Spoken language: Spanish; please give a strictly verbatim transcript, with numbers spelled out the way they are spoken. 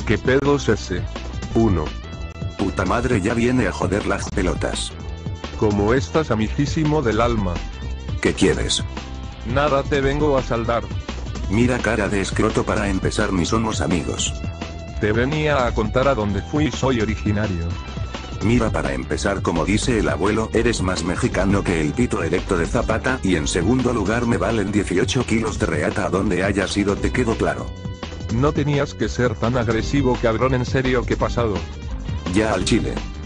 ¿Qué pedo es ese? Uno. Puta madre, ya viene a joder las pelotas. ¿Cómo estás, amiguísimo del alma? ¿Qué quieres? Nada, te vengo a saldar. Mira, cara de escroto, para empezar ni somos amigos. Te venía a contar a dónde fui y soy originario. Mira, para empezar, como dice el abuelo, eres más mexicano que el pito erecto de Zapata, y en segundo lugar me valen dieciocho kilos de reata a donde hayas ido, te quedó claro. No tenías que ser tan agresivo, cabrón, en serio, ¿qué pasado? Ya al chile.